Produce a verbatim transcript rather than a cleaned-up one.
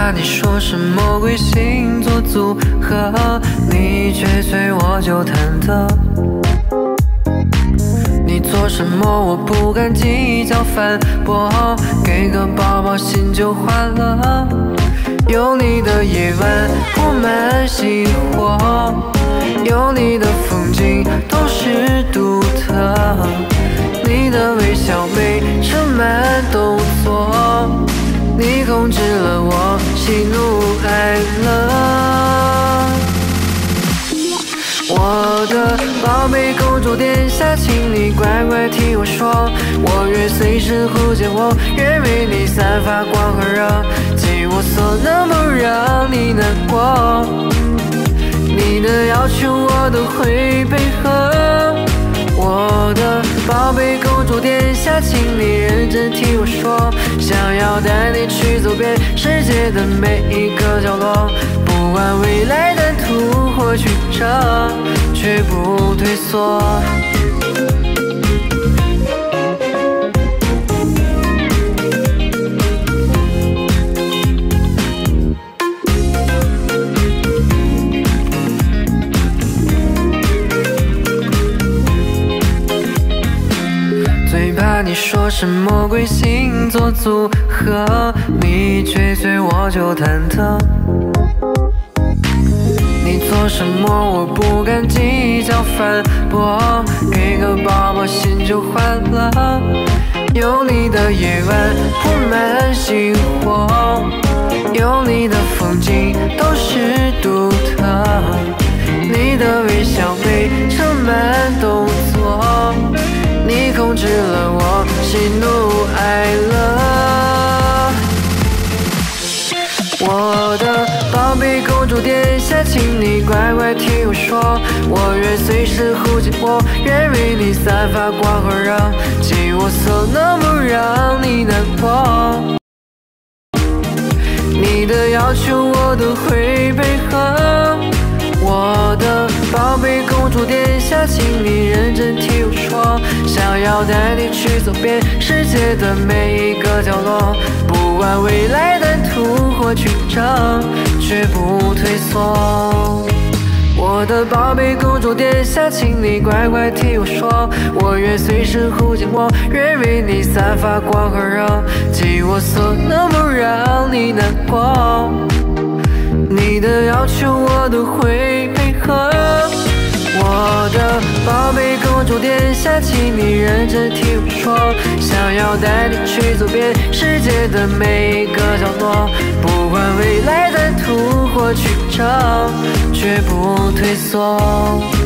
怕你说是魔鬼星座组合，你却催我就忐忑。你做什么我不敢计较反驳，给个抱抱心就换了。有你的夜晚铺满星火，有你的风景都是独特，你的微笑美盛满动作，你控制了我喜怒哀乐。我的宝贝公主殿下，请你乖乖听我说，我愿随时护着我，愿为你散发光和热，尽我所能不让你难过。你的要求我都会配合。我的宝贝公主殿下，请你认真听我说，想要带你去走遍世界的每一个角落，不管未来的途或曲折，绝不退缩。最怕你说是魔鬼星座组合，你却催我就忐忑。你做什么我不敢计较反驳，给个抱抱心就换了。有你的夜晚铺满星火，有你的风景都是独特，你的微笑美盛满动作，你控制了我喜怒哀乐。我的宝贝公主殿下，请你乖乖听我说，我愿随时护着我，愿为你散发光和热，尽我所能不让你难过。你的要求我都会配合。我的宝贝公主殿下，请你认真听我说，想要带你去走遍世界的每一个角落，不管未来的途或曲折，绝不退缩。我的宝贝公主殿下，请你乖乖听我说，我愿随时护着我，愿为你散发光和热，尽我所能不让你难过。你的要求我都会配合。我的宝贝公主殿下，请你认真听我说，想要带你去走遍世界的每一个角落，不管未来的途或曲折，绝不退缩。